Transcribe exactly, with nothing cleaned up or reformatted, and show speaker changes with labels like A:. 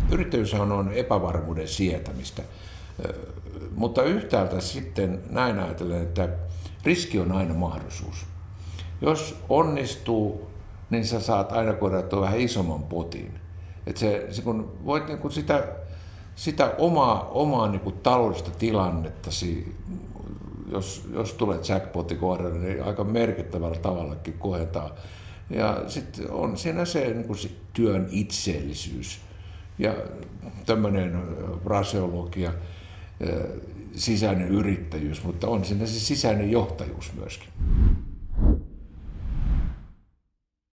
A: Yrittäjyys on epävarmuuden sietämistä, mutta yhtäältä sitten näin ajatellen, että riski on aina mahdollisuus. Jos onnistuu, niin sä saat aina korjattua vähän isomman potin. Et se, se kun voit niin kun sitä, sitä omaa, omaa niin kun taloudellista tilannettasi, jos, jos tulee jackpotin kohdalle, niin aika merkittävällä tavallakin koetaan. Ja sitten on siinä se, niin kun se työn itseellisyys ja tämmöinen fraseologia, sisäinen yrittäjyys, mutta on siinä se sisäinen johtajuus myöskin.